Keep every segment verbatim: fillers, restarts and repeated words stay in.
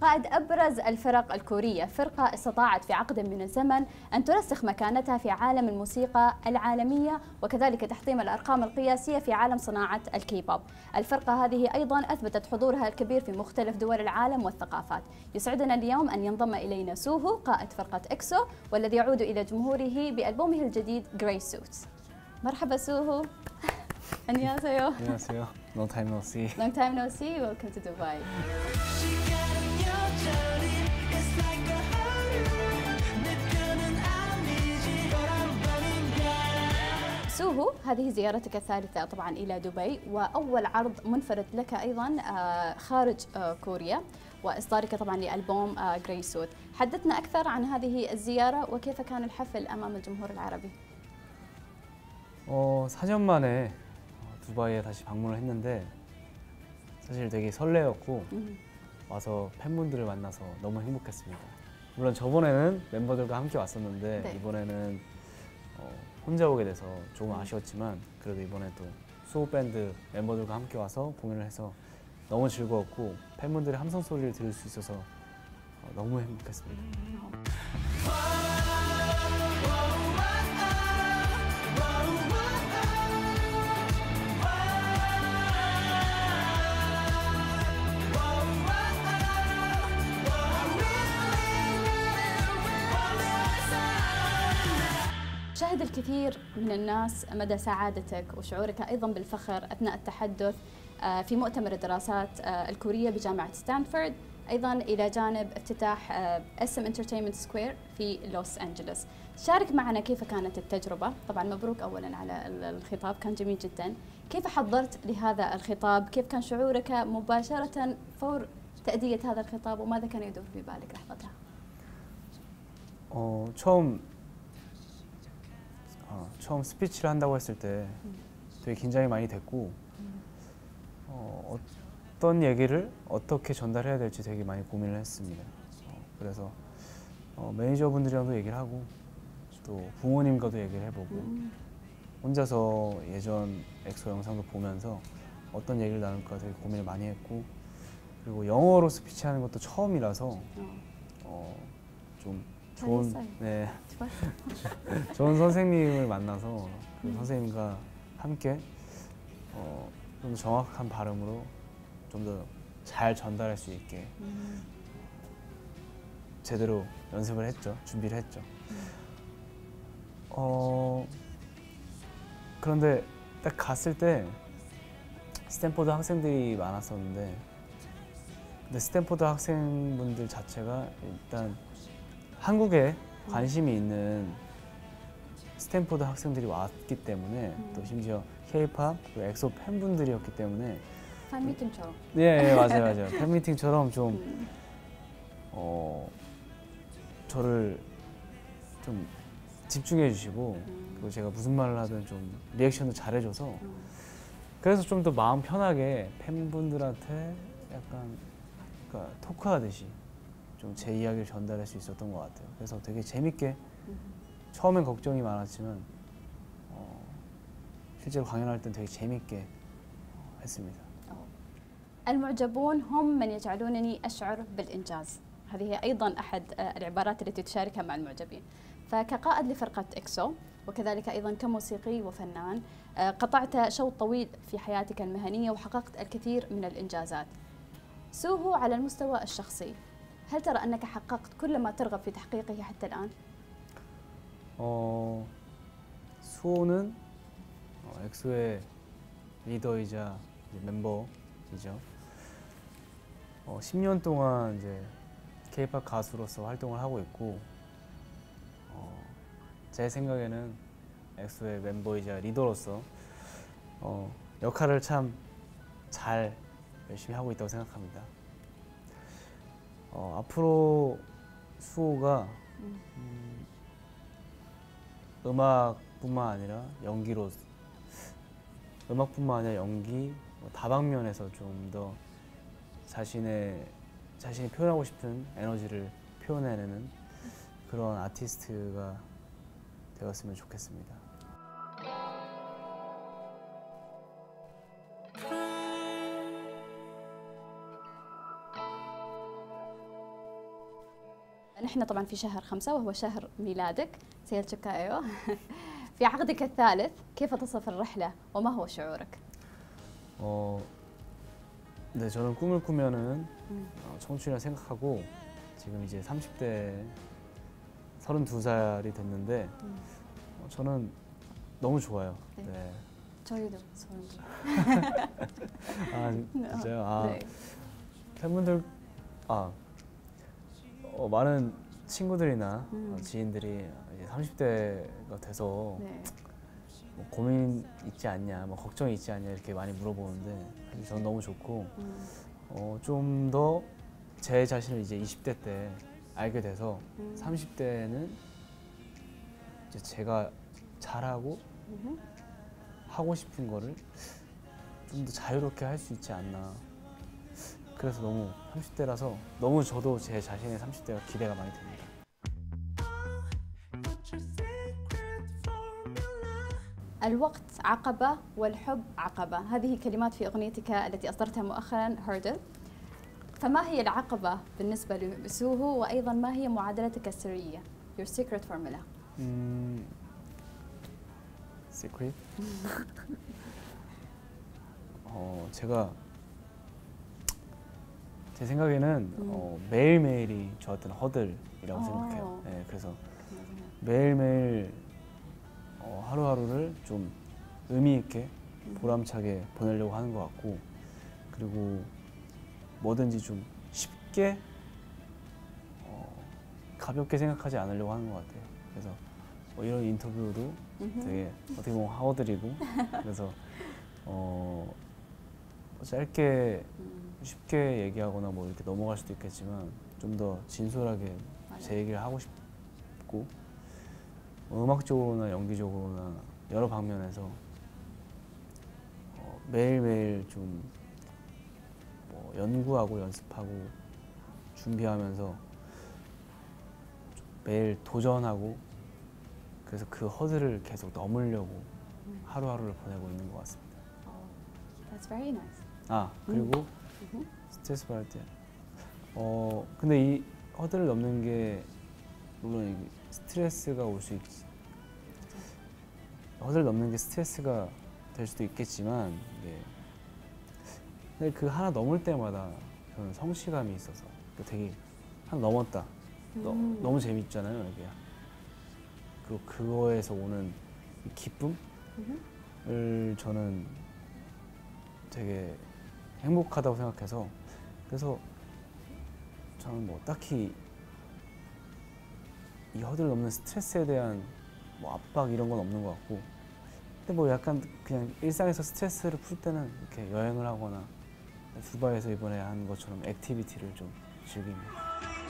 كقائد أبرز الفرق الكورية، فرقة استطاعت في عقد من الزمن أن ترسخ مكانتها في عالم الموسيقى العالمية وكذلك تحطيم الأرقام القياسية في عالم صناعة الكيبوب. الفرقة هذه أيضا أثبتت حضورها الكبير في مختلف دول العالم والثقافات. يسعدنا اليوم أن ينضم إلينا سوهو قائد فرقة إكسو، والذي يعود إلى جمهوره بألبومه الجديد Grey Suits. مرحبا سوهو. 안녕하세요. 안녕하세요. Long time no see. Long time no see. Welcome to Dubai. سوهو، هذه زيارتك الثالثة طبعا إلى دبي، وأول عرض منفرد لك أيضا خارج كوريا، وإصدارك طبعا لألبوم Grey Suits. حدثنا أكثر عن هذه الزيارة وكيف كان الحفل أمام الجمهور العربي. 어, 사 년 만에 두바이에 다시 방문을 했는데 사실 되게 설레었고 음. 와서 팬분들을 만나서 너무 행복했습니다. 물론 저번에는 멤버들과 함께 왔었는데 네. 이번에는 어, 혼자 오게 돼서 조금 음. 아쉬웠지만 그래도 이번에 또 수호 밴드 멤버들과 함께 와서 공연을 해서 너무 즐거웠고 팬분들의 함성 소리를 들을 수 있어서 어, 너무 행복했습니다. 음. شاهد الكثير من الناس مدى سعادتك وشعورك أيضا بالفخر أثناء التحدث في مؤتمر الدراسات الكورية بجامعة ستانفورد، أيضا إلى جانب افتتاح اس ام انترتينمنت سكوير في لوس أنجلوس. شارك معنا كيف كانت التجربة. طبعا مبروك أولا على الخطاب، كان جميل جدا. كيف حضرت لهذا الخطاب؟ كيف كان شعورك مباشرة فور تأدية هذا الخطاب، وماذا كان يدور في بالك لحظتها؟ 어, 처음 어, 처음 스피치를 한다고 했을 때 되게 긴장이 많이 됐고 어, 어떤 얘기를 어떻게 전달해야 될지 되게 많이 고민을 했습니다. 어, 그래서 어, 매니저분들이랑도 얘기를 하고 또 부모님과도 얘기를 해보고 혼자서 예전 엑소 영상도 보면서 어떤 얘기를 나눌까 되게 고민을 많이 했고, 그리고 영어로 스피치하는 것도 처음이라서 어, 좀 좋은, 네, 좋은 선생님을 만나서 그 선생님과 함께 어, 좀 정확한 발음으로 좀 더 잘 전달할 수 있게 음. 제대로 연습을 했죠. 준비를 했죠. 음. 어, 그런데 딱 갔을 때 스탠포드 학생들이 많았었는데, 근데 스탠포드 학생분들 자체가 일단 한국에 관심이 있는 스탠포드 학생들이 왔기 때문에 음. 또 심지어 K-팝 그리고 엑소 팬분들이었기 때문에 팬미팅처럼. 예, 예 맞아요 맞아요 팬미팅처럼 좀 음. 어, 저를 좀 집중해 주시고 음. 그리고 제가 무슨 말을 하든 좀 리액션도 잘해줘서 음. 그래서 좀 더 마음 편하게 팬분들한테 약간 그러니까 토크하듯이 좀 제 이야기를 전달할 수 있었던 것 같아요. 그래서 되게 재밌게 음. 처음엔 걱정이 많았지만 어, 실제로 강연할 땐 되게 재밌게 어, 했습니다. المعجبون هم من يجعلونني أشعر بالإنجاز. هذه أيضا أحد العبارات التي تشاركها مع المعجبين. فكقائد لفرقة إكسو وكذلك أيضا كموسيقي وفنان، قطعت شوط طويل في حياتك المهنية وحققت الكثير من الإنجازات. سوهو، على المستوى الشخصي هل ترى أنك حققت كل ما ترغب في تحقيقه حتى الآن؟ 어, 수호는 어, 엑소의 리더이자 멤버이죠. 어, 십 년 동안 이제 K-팝 가수로서 활동을 하고 있고, 어, 제 생각에는 엑소의 멤버이자 리더로서 어, 역할을 참 잘 열심히 하고 있다고 생각합니다. 어, 앞으로 수호가 음, 음악뿐만 아니라 연기로 음악뿐만 아니라 연기 뭐 다방면에서 좀 더 자신의 자신이 표현하고 싶은 에너지를 표현해내는 그런 아티스트가 되었으면 좋겠습니다. نحن طبعا في شهر خمسة وهو شهر ميلادك سيل تشكايو. في عقدك الثالث كيف تصف الرحلة وما هو شعورك؟ 어, 네, 저는 꿈을 꾸면은 음. 어, 청춘이라 생각하고 지금 이제 삼십 대 서른두 살이 됐는데 음. 어, 저는 너무 좋아요. 네. 네. 저희도 서른두. 아, 진짜요? 아, 네. 팬분들, 아, 어, 많은 친구들이나 음. 어, 지인들이 이제 삼십 대가 돼서 네. 뭐 고민 있지 않냐, 뭐 걱정이 있지 않냐 이렇게 많이 물어보는데 사실 저는 너무 좋고 음. 어, 좀 더 제 자신을 이제 이십 대 때 알게 돼서 음. 삼십 대는 이제 제가 잘하고 음흠. 하고 싶은 거를 좀 더 자유롭게 할 수 있지 않나. 그래서 너무 삼십 대라서 너무 저도 제 자신의 삼십 대가 기대가 많이 됩니다. الوقت عقبة والحب عقبة، هذه كلمات في أغنيتك التي أصدرتها مؤخرا هردل. فما هي العقبة بالنسبة لسوهو وأيضا ما هي معادلتك السرية؟ Your secret formula. 음, secret? 어, 제가 제 생각에는 음. 어, 매일매일이 저한테는 허들이라고 어. 생각해요. 네, 그래서 매일매일 어, 하루하루를 좀 의미 있게 보람차게 보내려고 하는 것 같고, 그리고 뭐든지 좀 쉽게 어, 가볍게 생각하지 않으려고 하는 것 같아요. 그래서 뭐 이런 인터뷰도 되게 어떻게 보면 하워드리고 그래서 어, 짧게 쉽게 얘기하거나 뭐 이렇게 넘어갈 수도 있겠지만 좀 더 진솔하게 제 얘기를 하고 싶고 뭐 음악적으로나 연기적으로나 여러 방면에서 어, 매일매일 좀 뭐 연구하고 연습하고 준비하면서 좀 매일 도전하고 그래서 그 허들을 계속 넘으려고 하루하루를 보내고 있는 것 같습니다. That's very nice. 아 그리고 음. 스트레스 받을 때 어 근데 이 허들을 넘는 게 물론 이게 스트레스가 올 수 있지 허들을 넘는 게 스트레스가 될 수도 있겠지만 이게 근데 그 하나 넘을 때마다 저는 성취감이 있어서 되게 하나 넘었다 너, 음. 너무 재밌잖아요 이게 그리고 그거에서 오는 이 기쁨을 저는 되게 행복하다고 생각해서 그래서 저는 뭐 딱히 이 허들을 넘는 스트레스에 대한 뭐 압박 이런 건 없는 것 같고 근데 뭐 약간 그냥 일상에서 스트레스를 풀 때는 이렇게 여행을 하거나 두바이에서 이번에 한 것처럼 액티비티를 좀 즐깁니다.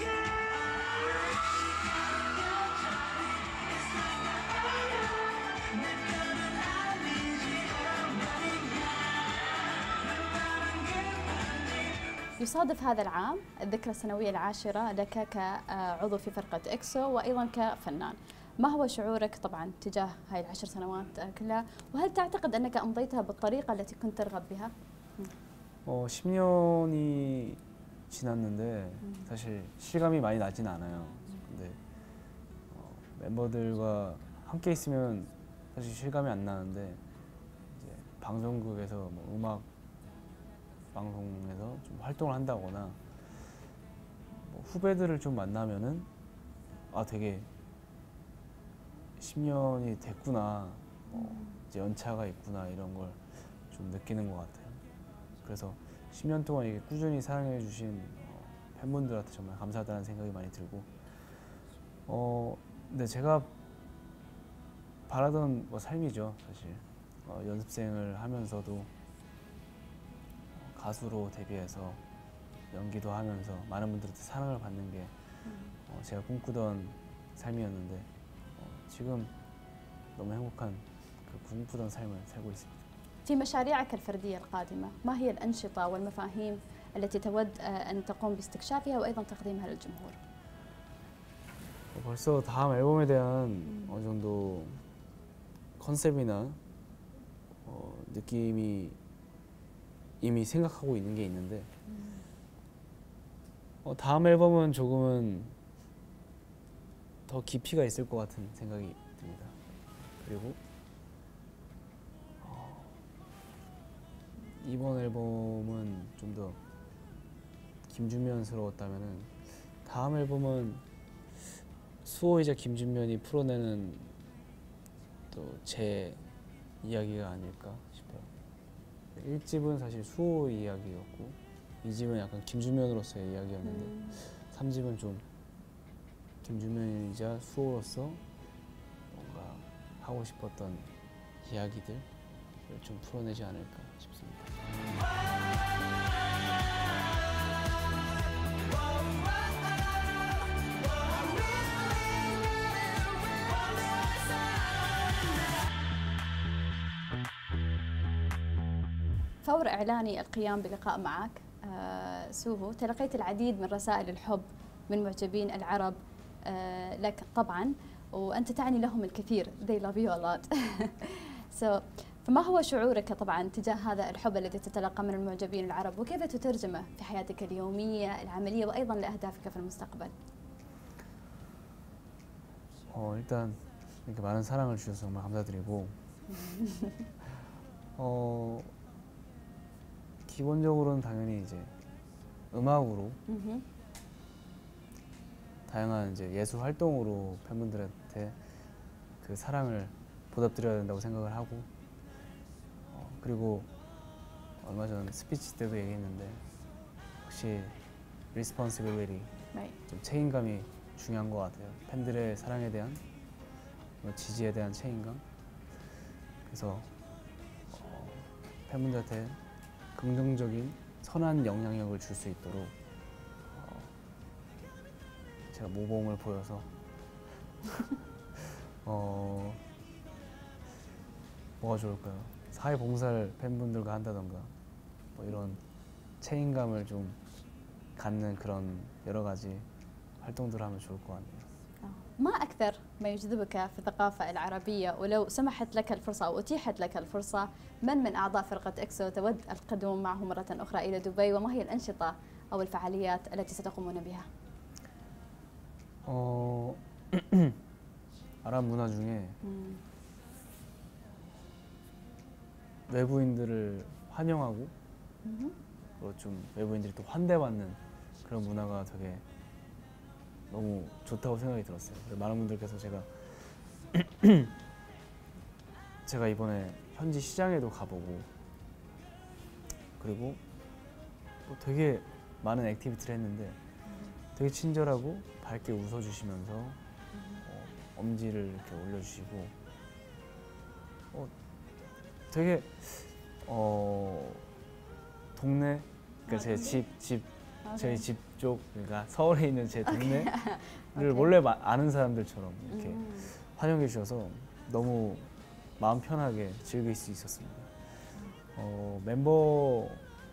يصادف هذا العام الذكرى السنوية العاشرة لك كعضو في فرقة إكسو وأيضا كفنان. ما هو شعورك طبعا تجاه هاي العشر سنوات كلها وهل تعتقد أنك أمضيتها بالطريقة التي كنت ترغب بها؟ 어, 십 년이 지났는데 사실 실감이 많이 나진 않아요. 근데 어, 멤버들과 함께 있으면 사실 실감이 안 나는데 이제 방송국에서 뭐 음악 방송에서 좀 활동을 한다거나 뭐 후배들을 좀 만나면은 아 되게 십 년이 됐구나 뭐 이제 연차가 있구나 이런 걸 좀 느끼는 것 같아요. 그래서 십 년 동안 이게 꾸준히 사랑해 주신 어, 팬분들한테 정말 감사하다는 생각이 많이 들고 어 근데 제가 바라던 뭐 삶이죠 사실 어, 연습생을 하면서도 가수로 데뷔해서 연기도 하면서 많은 분들한테 사랑을 받는 게 어, 제가 꿈꾸던 삶이었는데 어, 지금 너무 행복한 그 꿈꾸던 삶을 살고 있습니다. في مشاريعك الفردية القادمة ما هي الأنشطة والمفاهيم التي تود أن تقوم باستكشافها وأيضا تقديمها للجمهور؟ 어, 벌써 다음 앨범에 대한 음. 어느 정도 컨셉이나 어, 느낌이 이미 생각하고 있는 게 있는데 어, 다음 앨범은 조금은 더 깊이가 있을 것 같은 생각이 듭니다. 그리고 어, 이번 앨범은 좀 더 김준면스러웠다면은 다음 앨범은 수호이자 김준면이 풀어내는 또 제 이야기가 아닐까 싶어요. 일 집은 사실 수호 이야기였고 이 집은 약간 김준면으로서의 이야기였는데 음. 삼 집은 좀 김준면이자 수호로서 뭔가 하고 싶었던 이야기들을 좀 풀어내지 않을까 싶습니다. فور إعلاني القيام بلقاء معك آه سوهو تلقيت العديد من رسائل الحب من معجبين العرب آه لك طبعا وأنت تعني لهم الكثير they love you a lot so فما هو شعورك طبعا تجاه هذا الحب الذي تتلقى من المعجبين العرب وكيف تترجمه في حياتك اليومية العملية وأيضا لأهدافك في المستقبل؟ 어, 일단 이렇게 많은 사랑을 주셔서 정말 감사드리고 어, 기본적으로는 당연히 이제 음악으로 다양한 이제 예술 활동으로 팬분들한테 그 사랑을 보답드려야 된다고 생각을 하고 어, 그리고 얼마 전 스피치 때도 얘기했는데 혹시 responsibility right. 좀 책임감이 중요한 것 같아요. 팬들의 사랑에 대한 지지에 대한 책임감. 그래서 어, 팬분들한테 긍정적인 선한 영향력을 줄 수 있도록 어, 제가 모범을 보여서 어, 뭐가 좋을까요? 사회봉사를 팬분들과 한다던가 뭐 이런 책임감을 좀 갖는 그런 여러 가지 활동들을 하면 좋을 것 같네요. ما أكثر ما يجذبك في الثقافة العربية ولو سمحت لك الفرصة أو أتيحت لك الفرصة من من أعضاء فرقة إكسو تود القدوم معه مرة أخرى إلى دبي وما هي الأنشطة أو الفعاليات التي ستقومون بها؟ 어, 아랍 문화 중에 음. 외부인들을 환영하고 그리고 좀 외부인들이 또 환대받는 그런 문화가 되게 너무 좋다고 생각이 들었어요. 많은 분들께서 제가 제가 이번에 현지 시장에도 가보고 그리고 또 되게 많은 액티비티를 했는데 되게 친절하고 밝게 웃어주시면서 어, 엄지를 이렇게 올려주시고 어, 되게 어, 동네 그러니까 제 집 집 저희 집 쪽 그러니까 서울에 있는 제 동네를 오케이. 원래 마, 아는 사람들처럼 이렇게 음. 환영해 주셔서 너무 마음 편하게 즐길 수 있었습니다. 어, 멤버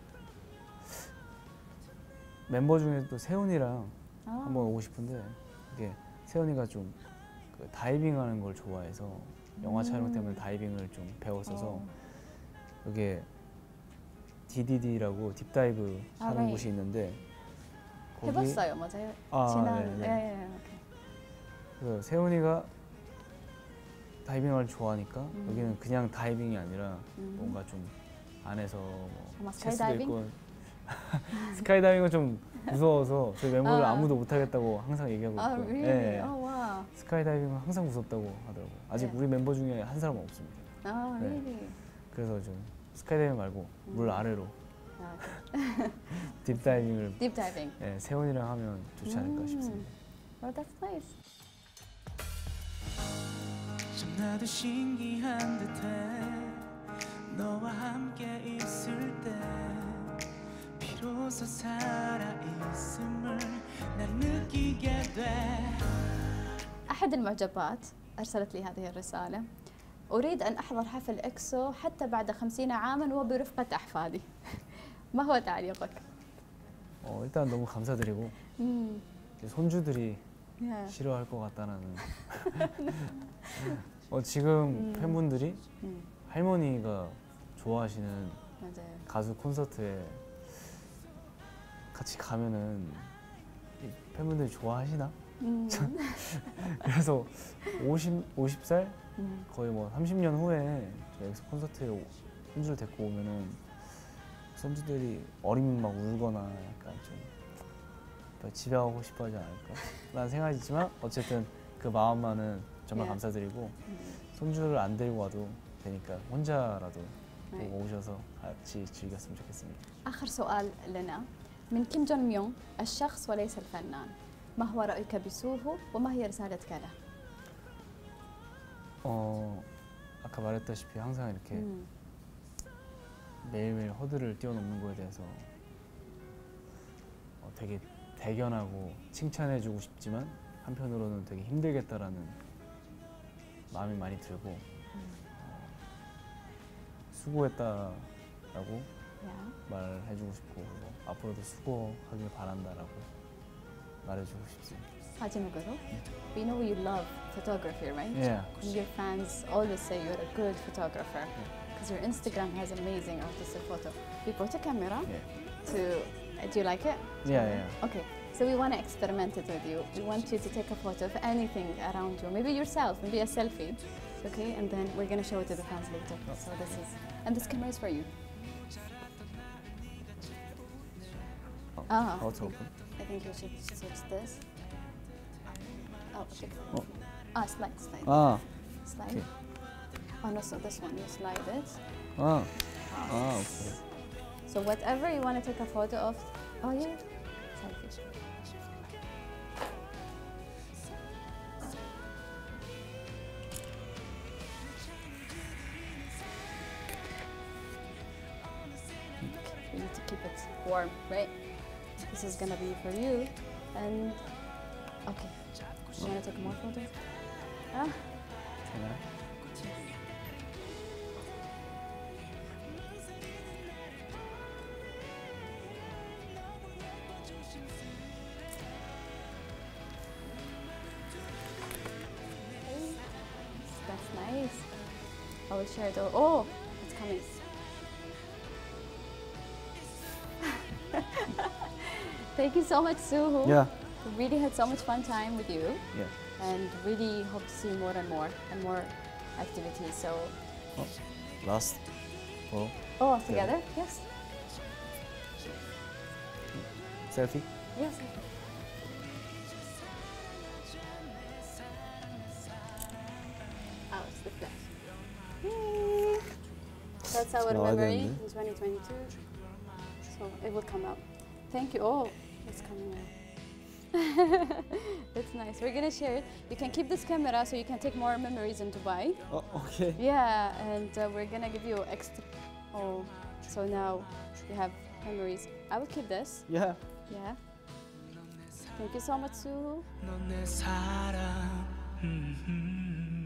멤버 중에 또 세훈이랑 아. 한번 오고 싶은데 이게 세훈이가 좀 그 다이빙하는 걸 좋아해서 영화 촬영 때문에 다이빙을 좀 배웠어서 어. 여기에 디디디라고 딥다이브 아, 하는 right. 곳이 있는데 해봤어요, 맞아요. 아, 지난 네, 네. 예, 예, 오케이. 그래서 세훈이가 다이빙을 좋아하니까 음. 여기는 그냥 다이빙이 아니라 음. 뭔가 좀 안에서 뭐 아마 체스도 스카이다이빙? 있고 스카이다이빙은 좀 무서워서 저희 멤버들 아. 아무도 못하겠다고 항상 얘기하고 아, 있고요. really? 네. 어, 와. 스카이다이빙은 항상 무섭다고 하더라고요. 아직 네. 우리 멤버 중에 한 사람은 없습니다. 아, 네. really? 그래서 좀 스카이다이빙 말고 물 음. 아래로 아, 딥다이빙을 딥 다이빙. 네, 세훈이랑 하면 좋지 않을까 음. 싶습니다. Oh, that's nice. 참 나도 신기한 듯해 너와 함께 있을 때 비로소 살아있음을 난 느끼게 돼. أحد المعجبات أرسلت لي هذه الرسالة: أريد أن أحضر حفل إكسو حتى بعد خمسين عاما وبرفقة أحفادي. ما هو تعليقك؟ 어, 일단 너무 감사드리고 음. 손주들이 예. 싫어할 것 같다는 어, 지금 음. 팬분들이 음. 할머니가 좋아하시는 맞아요. 가수 콘서트에 같이 가면은 이 팬분들이 좋아하시나? 음. 그래서 오십, 오십 살 음. 거의 뭐 삼십 년 후에 저 엑소 콘서트에 오- 손주를 데리고 오면은 손주들이 어리면 막 울거나 약간 좀 집에 가고 싶어 하지 않을까 라는 생각이 있지만 어쨌든 그 마음만은 정말 예. 감사드리고 음. 손주를 안 데리고 와도 되니까 혼자라도 네. 보고 오셔서 같이 즐겼으면 좋겠습니다. آخر سؤال لنا من كيم جون ميونغ الشخص وليس الفنان ما هو رأيك بسوهو وما هي رسالتك له؟ 어 아까 말했다시피 항상 이렇게 음. 매일매일 허들을 뛰어넘는 거에 대해서 어, 되게 대견하고 칭찬해주고 싶지만 한편으로는 되게 힘들겠다라는 마음이 많이 들고 어, 수고했다라고 Yeah. 말해주고 싶고 그리고 앞으로도 수고하길 바란다라고 말해주고 싶습니다. 마지막으로 we know you love photography, right? Yeah. And your fans always say you're a good photographer because your Instagram has amazing artistic photo. We brought a camera Yeah. to. Uh, do you like it? Yeah, yeah. Okay, so we want to experiment it with you. We want you to take a photo of anything around you, maybe yourself, maybe a selfie, okay? And then we're gonna show it to the fans later. So this is, and this camera is for you. Ah, How to open? I think you should switch this. Oh, okay. Oh. Ah, slide, slide, 아, slide. okay. Oh no, so this one, you slide it. 아, 아, 오케이. So whatever you want to take a photo of, oh yeah, selfie. We need to keep it warm, right? This is gonna be for you, and okay. You wanna take more photos? Ah, 카메라. that's nice. I will share it. all- Oh, it's coming. Thank you so much, Suhu. Yeah. We really had so much fun time with you, Yeah. and really hope to see more and more and more activities. So, 어, last. 어, oh, together? Yes. 셀피? Yes. Oh, it's the flash. Yay. That's our 나와야 memory 되는데. in twenty twenty-two. So it will come out. Thank you. Oh, it's coming out. It's nice. We're gonna share it. You can keep this camera so you can take more memories in Dubai. 어, 오케이. Yeah, and uh, we're gonna give you extra. Oh, so now you have memories. I will keep this. Yeah. Yeah. Thank you so much, Suhu. 넌 내 사랑. 음, 음.